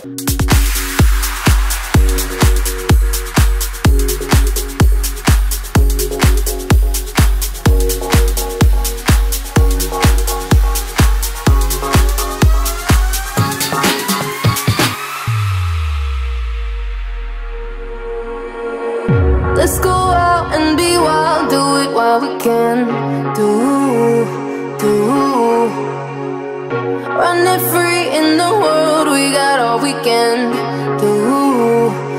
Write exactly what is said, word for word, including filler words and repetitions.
Let's go out and be wild, do it while we can. Do, do. Running free in the world, we got all we can do.